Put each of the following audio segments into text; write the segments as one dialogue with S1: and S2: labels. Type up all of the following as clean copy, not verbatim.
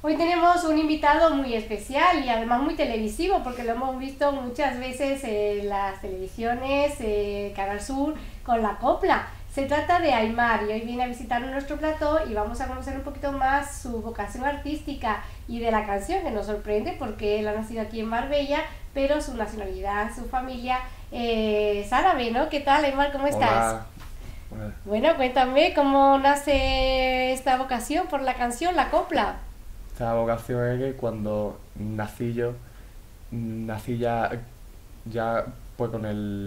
S1: Hoy tenemos un invitado muy especial y además muy televisivo, porque lo hemos visto muchas veces en las televisiones, Canal Sur, con la copla. Se trata de Aimar y hoy viene a visitarnos nuestro plató y vamos a conocer un poquito más su vocación artística y de la canción, que nos sorprende porque él ha nacido aquí en Marbella, pero su nacionalidad, su familia es árabe, ¿no? ¿Qué tal, Aimar? ¿Cómo estás?
S2: Hola.
S1: Bueno, cuéntame cómo nace esta vocación por la canción, la copla.
S2: Esta vocación es que cuando nací ya pues con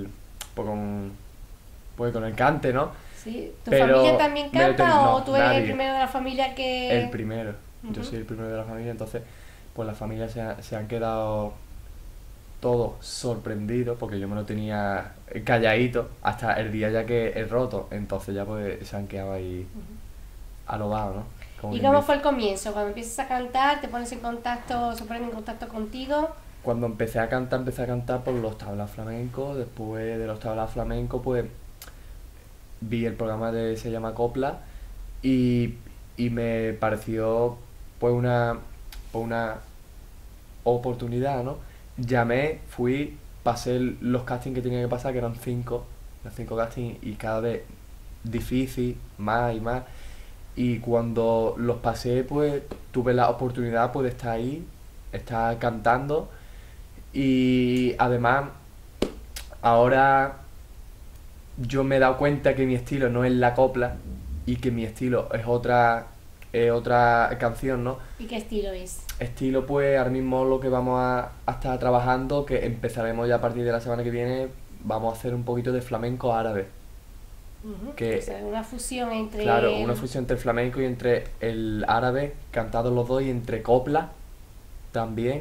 S2: el cante, ¿no?
S1: Sí. ¿Tu familia
S2: Pero
S1: también canta o
S2: no,
S1: tú eres el
S2: nadie.
S1: primero de la familia
S2: El
S1: que...?
S2: primero. Yo
S1: Ujú.
S2: soy el primero de la familia, entonces pues la familia se han quedado todos sorprendidos porque yo me lo tenía calladito hasta el día ya que he roto, entonces ya pues se han quedado ahí a lo bajo, ¿no? Como
S1: ¿Y
S2: quien
S1: cómo
S2: dice.
S1: fue el comienzo? Cuando empiezas a cantar, te pones en contacto, se ponen en contacto contigo.
S2: Cuando empecé a cantar por los tablas flamencos. Después de los tablas flamencos, pues vi el programa de Se llama Copla y, y me pareció pues una oportunidad, ¿no? Llamé, fui, pasé los castings que tenía que pasar, que eran los 5 castings, y cada vez difícil, más y más. Y cuando los pasé, pues tuve la oportunidad pues, de estar ahí, estar cantando. Y además, ahora yo me he dado cuenta que mi estilo no es la copla y que mi estilo es otra canción, ¿no?
S1: ¿Y qué estilo es?
S2: Estilo, pues ahora mismo lo que vamos a estar trabajando, que empezaremos ya a partir de la semana que viene, vamos a hacer un poquito de flamenco árabe.
S1: O sea,
S2: Que,
S1: una fusión entre...
S2: claro, una fusión entre el flamenco y entre el árabe, cantados los dos, y entre copla también,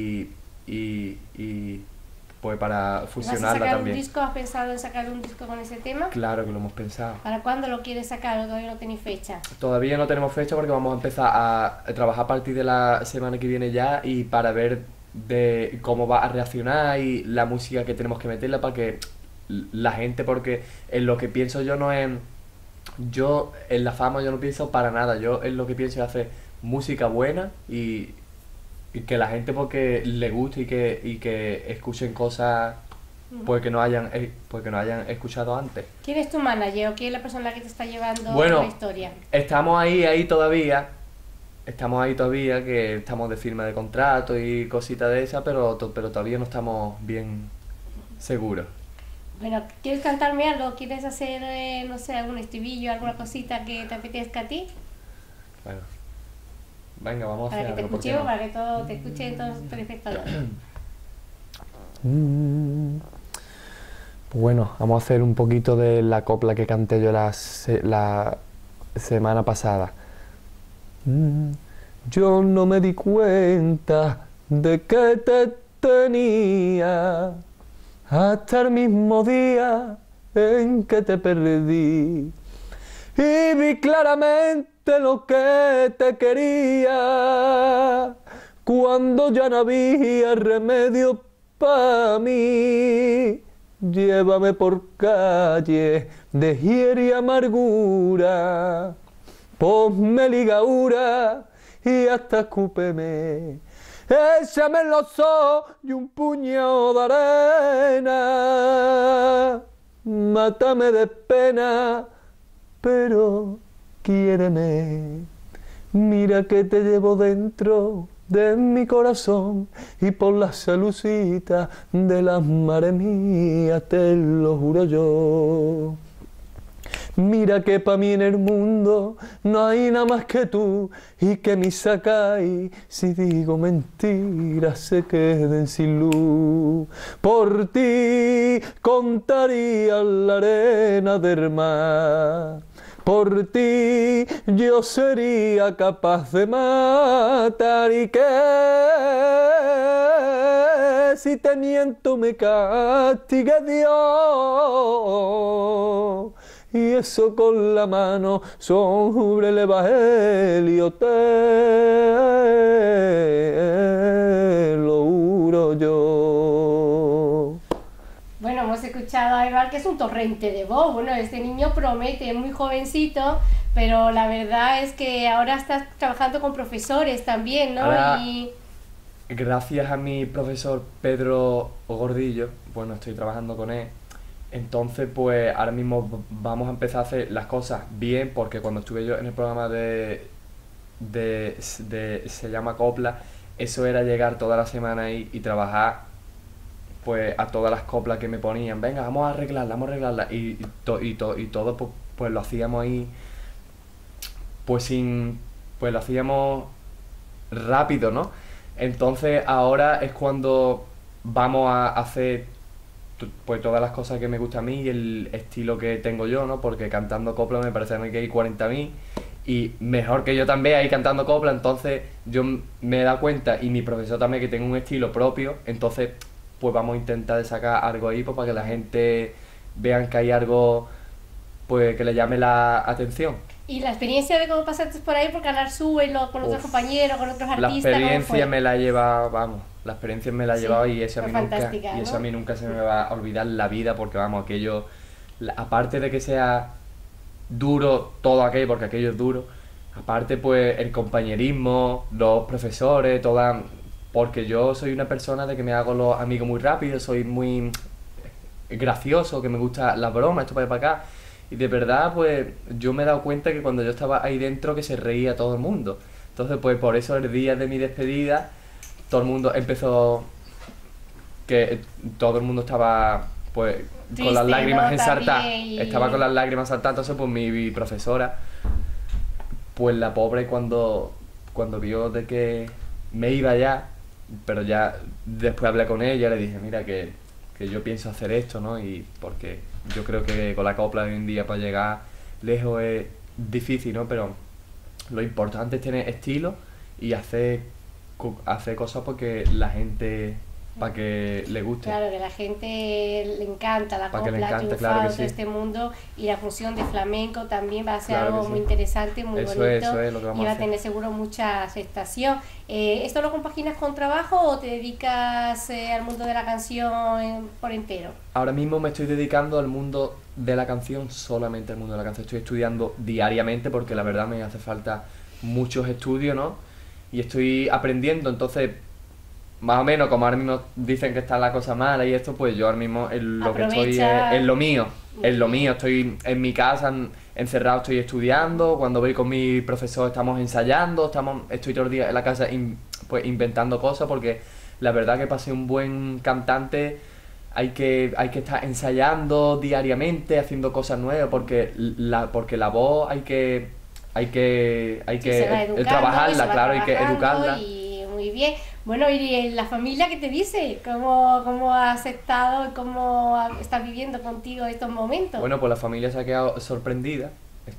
S2: y pues para
S1: ¿Vas a
S2: fusionarla
S1: sacar un
S2: también.
S1: disco? ¿Has pensado en sacar un disco con ese tema?
S2: Claro que lo hemos pensado.
S1: ¿Para cuándo lo quieres sacar o todavía no tenéis fecha?
S2: Todavía no tenemos fecha porque vamos a empezar a trabajar a partir de la semana que viene ya, y para ver de cómo va a reaccionar y la música que tenemos que meterla para que la gente, porque en lo que pienso yo no es... Yo en la fama yo no pienso para nada, yo en lo que pienso es hacer música buena y que la gente porque le guste y que escuchen cosas pues que no hayan escuchado antes.
S1: ¿Quién es tu manager o quién es la persona que te está llevando la
S2: Bueno,
S1: historia?
S2: estamos ahí todavía, que estamos de firma de contrato y cositas de esas, pero todavía no estamos bien seguros.
S1: Bueno, ¿quieres cantarme algo? ¿Quieres hacer, no sé, algún estribillo, alguna cosita que te apetezca a ti?
S2: Bueno, venga, vamos a
S1: Para
S2: hacer
S1: que te
S2: algo, ¿por qué
S1: escuchemos,
S2: no?
S1: para que todo te escuchen todos los telespectadores.
S2: Pues bueno, vamos a hacer un poquito de la copla que canté yo la semana pasada. Yo no me di cuenta de que te tenía hasta el mismo día en que te perdí. Y vi claramente lo que te quería cuando ya no había remedio para mí. Llévame por calle de hiel y amargura, ponme ligadura y hasta escúpeme. Échame en los ojos y un puñado de arena. Mátame de pena, pero quiéreme. Mira que te llevo dentro de mi corazón y por la salucita de las mares mías te lo juro yo. Mira que pa' mí en el mundo no hay nada más que tú y que mi sacáis si digo mentiras se queden sin luz. Por ti contaría la arena del mar. Por ti yo sería capaz de matar y que si te miento me castigue Dios. Y eso con la mano sobre el evangelio te lo juro yo.
S1: Bueno, hemos escuchado a Aimar, que es un torrente de voz. Bueno, este niño promete, es muy jovencito, pero la verdad es que ahora estás trabajando con profesores también, ¿no?
S2: Ahora,
S1: Y
S2: gracias a mi profesor Pedro Gordillo, bueno, estoy trabajando con él, entonces pues ahora mismo vamos a empezar a hacer las cosas bien, porque cuando estuve yo en el programa se llama Copla, eso era llegar toda la semana ahí y trabajar pues a todas las coplas que me ponían, venga, vamos a arreglarla, y todo pues lo hacíamos ahí, pues pues lo hacíamos rápido, ¿no? Entonces ahora es cuando vamos a hacer pues todas las cosas que me gusta a mí y el estilo que tengo yo, ¿no? Porque cantando copla me parece a mí que hay 40.000 y mejor que yo también ahí cantando copla, entonces yo me he dado cuenta, y mi profesor también, que tengo un estilo propio, entonces pues vamos a intentar de sacar algo ahí pues, para que la gente vean que hay algo pues que le llame la atención.
S1: y la experiencia de cómo pasaste por ahí por Canal Sur, con otros
S2: Uf,
S1: compañeros, con otros
S2: la
S1: artistas, ¿cómo
S2: experiencia
S1: fue?
S2: me la lleva, vamos, la experiencia me la ha
S1: Sí,
S2: llevado, y eso a
S1: fue
S2: mí nunca,
S1: fantástica,
S2: y eso
S1: ¿no?
S2: a mí nunca se me va a olvidar en la vida, porque vamos, aquello, aparte de que sea duro todo aquello, porque aquello es duro, aparte pues el compañerismo, los profesores, toda, porque yo soy una persona de que me hago los amigos muy rápido, soy muy gracioso, que me gusta la broma, esto para allá para acá. Y de verdad, pues yo me he dado cuenta que cuando yo estaba ahí dentro que se reía todo el mundo. Entonces, pues por eso el día de mi despedida, todo el mundo empezó, que todo el mundo estaba pues con las
S1: Triste,
S2: lágrimas
S1: ¿no?
S2: ensartadas.
S1: También, y
S2: Estaba con las lágrimas saltadas, entonces pues mi profesora, pues la pobre cuando vio de que me iba ya, pero ya después hablé con ella, le dije, mira que yo pienso hacer esto, ¿no? Y porque yo creo que con la copla de hoy en día para llegar lejos es difícil, ¿no? Pero lo importante es tener estilo y hacer cosas porque la gente, para que le guste.
S1: claro, que la gente le encanta la
S2: Para que le
S1: copla, ha
S2: encante,
S1: triunfado
S2: claro que
S1: todo
S2: sí.
S1: este mundo, y la fusión de flamenco también va a ser
S2: Claro que
S1: algo
S2: sí.
S1: muy interesante, muy
S2: Eso
S1: bonito,
S2: es lo que vamos
S1: y va
S2: a
S1: a
S2: hacer.
S1: tener seguro mucha aceptación. ¿Esto lo compaginas con trabajo o te dedicas al mundo de la canción por entero?
S2: Ahora mismo me estoy dedicando al mundo de la canción, solamente al mundo de la canción. Estoy estudiando diariamente porque la verdad me hace falta muchos estudios, ¿no? Y estoy aprendiendo, entonces, más o menos, como ahora mismo dicen que está la cosa mala y esto, pues yo ahora mismo en lo que estoy
S1: Aprovecha.
S2: es lo mío.
S1: Muy
S2: Es lo
S1: bien.
S2: mío, estoy en mi casa encerrado, estoy estudiando, cuando voy con mi profesor estamos ensayando, estoy todo el día en la casa pues inventando cosas, porque la verdad que para ser un buen cantante hay que estar ensayando diariamente, haciendo cosas nuevas, porque la voz hay
S1: Sí, se va
S2: que
S1: educando, y
S2: trabajarla,
S1: se va
S2: claro, hay que
S1: trabajando,
S2: educarla.
S1: y muy bien. Bueno, y la familia, ¿qué te dice? ¿Cómo ha aceptado y cómo está viviendo contigo estos momentos?
S2: Bueno, pues la familia se ha quedado sorprendida,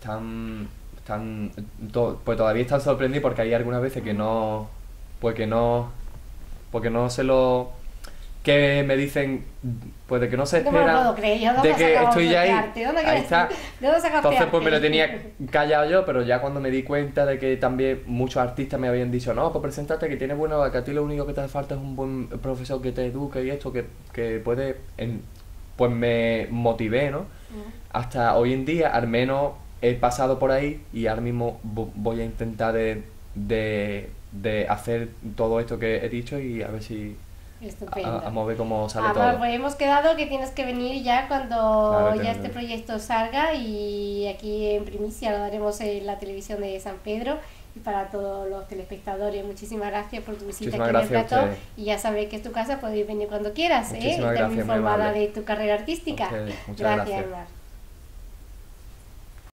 S2: pues todavía están sorprendidos, porque hay algunas veces pues que no, porque no se lo, que me dicen, pues de que no se
S1: No me lo
S2: esperan,
S1: puedo creer, ¿yo dónde
S2: de
S1: has
S2: que
S1: sacado
S2: estoy ya ahí,
S1: arte? ¿Dónde
S2: ahí
S1: crees
S2: está.
S1: tú? ¿De dónde sacaste
S2: Entonces pues me lo
S1: arte?
S2: tenía callado yo, pero ya cuando me di cuenta de que también muchos artistas me habían dicho, no, pues preséntate, que tienes buena, que a ti lo único que te hace falta es un buen profesor que te eduque y esto, que puede, pues me motivé, ¿no? Hasta hoy en día, al menos he pasado por ahí, y ahora mismo voy a intentar de hacer todo esto que he dicho, y a ver si
S1: Estupendo.
S2: a ver cómo sale
S1: Amor,
S2: todo.
S1: pues hemos quedado que tienes que venir ya cuando
S2: Claro,
S1: ya
S2: tengo
S1: este
S2: que-
S1: proyecto salga, y aquí en primicia lo daremos en la televisión de San Pedro y para todos los telespectadores. Muchísimas gracias por tu visita
S2: Muchísimas
S1: aquí en el
S2: gracias a
S1: plató,
S2: ustedes.
S1: y ya sabéis que es tu casa, podéis venir cuando quieras,
S2: Muchísimas
S1: y estar muy
S2: gracias, muy
S1: informada
S2: amable.
S1: de tu carrera artística.
S2: A ustedes, muchas
S1: Gracias,
S2: gracias.
S1: Mar.